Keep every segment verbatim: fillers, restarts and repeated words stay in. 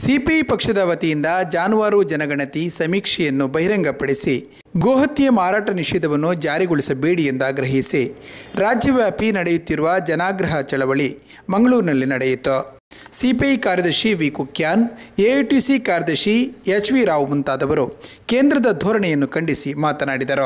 CPI ಪಕ್ಷದ ವತಿಯಿಂದ ಜಾನುವಾರು ಜನಗಣತಿ ಸಮೀಕ್ಷೆಯನ್ನು ಬಹಿರಂಗಪಡಿಸಿ ಗೋಹತ್ಯೆ ಮಾರಾಟ ನಿಷೇಧವನ್ನು ಜಾರಿಗೊಳಿಸಬೇಡಿ ಎಂದು ಆಗ್ರಹಿಸಿ ರಾಜ್ಯವ್ಯಾಪಿ ನಡೆಯುತ್ತಿರುವ ಜನಾಗ್ರಹ ಚಳವಳಿ ಮಂಗಳೂರಿನಲ್ಲಿ ನಡೆಯಿತು. ಸಿಪಿಐ ಕಾರ್ಯದರ್ಶಿ ವಿ ಕುಕ್ಯಾನ್, ಎಐಟಿಸಿ ಕಾರ್ಯದರ್ಶಿ ಎಚ್ ವಿ ರಾವ್ ಮುಂತಾದವರು ಕೇಂದ್ರದ ಧೋರಣೆಯನ್ನು ಖಂಡಿಸಿ ಮಾತನಾಡಿದರು.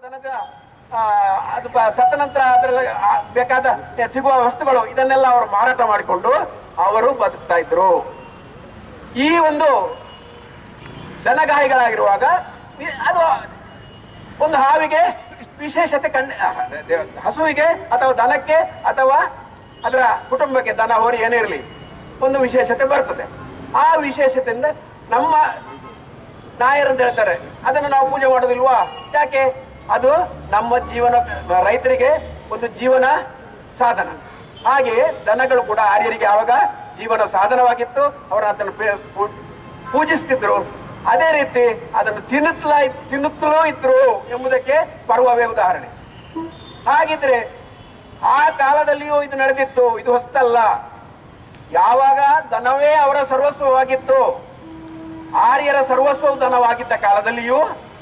ಅದು ಸತ್ತ ನಂತರ ಅದರಲ್ಲಿ ಬೇಕಾದ ಸಿಗುವ ವಸ್ತುಗಳು ಇದನ್ನೆಲ್ಲ ಅವರು ಮಾರಾಟ ಮಾಡಿಕೊಂಡು ಅವರು ಬದುಕ್ತಾ ಇದ್ರು. ಈ ಒಂದು ದನಗಾಯಿಗಳಾಗಿರುವಾಗ ಅದು ಒಂದು ಹಾವಿಗೆ ವಿಶೇಷತೆ ಕಂಡ ಹಸುವಿಗೆ ಅಥವಾ ದನಕ್ಕೆ ಅಥವಾ ಅದರ ಕುಟುಂಬಕ್ಕೆ ದನ ಹೋರಿ ಏನೇ ಇರಲಿ ಒಂದು ವಿಶೇಷತೆ ಬರ್ತದೆ. ಆ ವಿಶೇಷತೆಯಿಂದ ನಮ್ಮ ನಾಯರಂತ ಹೇಳ್ತಾರೆ ಅದನ್ನು ನಾವು ಪೂಜೆ ಮಾಡೋದಿಲ್ವಾ? ಯಾಕೆ? ಅದು ನಮ್ಮ ಜೀವನ, ರೈತರಿಗೆ ಒಂದು ಜೀವನ ಸಾಧನ. ಹಾಗೆಯೇ ದನಗಳು ಕೂಡ ಆರ್ಯರಿಗೆ ಆವಾಗ ಜೀವನ ಸಾಧನವಾಗಿತ್ತು. ಅವರು ಅದನ್ನು ಪೂಜಿಸ್ತಿದ್ರು. ಅದೇ ರೀತಿ ಅದನ್ನು ತಿನ್ನುತ್ತಲಾ ತಿನ್ನುತ್ತಲೂ ಇದ್ರು ಎಂಬುದಕ್ಕೆ ಪರ್ವವೇ ಉದಾಹರಣೆ. ಹಾಗಿದ್ರೆ ಆ ಕಾಲದಲ್ಲಿಯೂ ಇದು ನಡೆದಿತ್ತು, ಇದು ಹೊಸತಲ್ಲ. ಯಾವಾಗ ದನವೇ ಅವರ ಸರ್ವಸ್ವವಾಗಿತ್ತು, ಆರ್ಯರ ಸರ್ವಸ್ವವು ದನವಾಗಿದ್ದ ಕಾಲದಲ್ಲಿಯೂ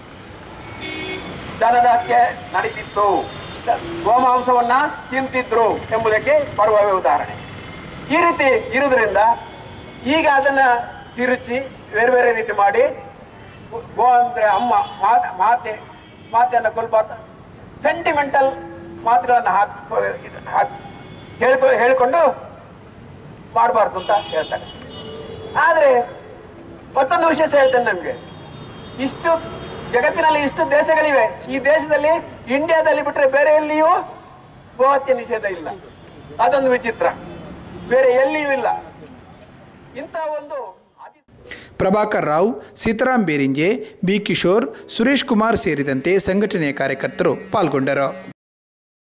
ದನದ ಹತ್ಯೆ ನಡೀತಿತ್ತು, ಗೋಮಾಂಸವನ್ನ ತಿಂತಿದ್ರು ಎಂಬುದಕ್ಕೆ ಪರ್ವವೇ ಉದಾಹರಣೆ. ಈ ರೀತಿ ಇರುವುದರಿಂದ ಈಗ ಅದನ್ನ ತಿರುಚಿ ಬೇರೆ ಬೇರೆ ರೀತಿ ಮಾಡಿ ಗೋ ಅಂದ್ರೆ ಅಮ್ಮ ಮಾತೆ ಮಾತೆಯನ್ನು ಕೊಲ್ಬಾರ್ದು, ಸೆಂಟಿಮೆಂಟಲ್ ಮಾತುಗಳನ್ನು ಹಾಕಿ ಹೇಳ್ಕೊ ಹೇಳ್ಕೊಂಡು ಮಾಡಬಾರ್ದು ಅಂತ ಹೇಳ್ತಾರೆ. ಆದರೆ ಮತ್ತೊಂದು ವಿಶೇಷ ಹೇಳ್ತೇನೆ ನಮಗೆ. ಇಷ್ಟು ಜಗತ್ತಿನಲ್ಲಿ ಇಷ್ಟು ದೇಶಗಳಿವೆ, ಈ ದೇಶದಲ್ಲಿ ಇಂಡಿಯಾದಲ್ಲಿ ಬಿಟ್ಟರೆ ಬೇರೆ ಎಲ್ಲಿಯೂ ಗೋಹತ್ಯೆ ನಿಷೇಧ ಇಲ್ಲ. ಅದೊಂದು ವಿಚಿತ್ರ, ಬೇರೆ ಎಲ್ಲಿಯೂ ಇಲ್ಲ. ಇಂಥ ಒಂದು ಪ್ರಭಾಕರ್ ರಾವ್, ಸೀತಾರಾಮ್ ಬೇರಿಂಜೆ, ಬಿ ಕಿಶೋರ್, ಸುರೇಶ್ ಕುಮಾರ್ ಸೇರಿದಂತೆ ಸಂಘಟನೆಯ ಕಾರ್ಯಕರ್ತರು ಪಾಲ್ಗೊಂಡರು.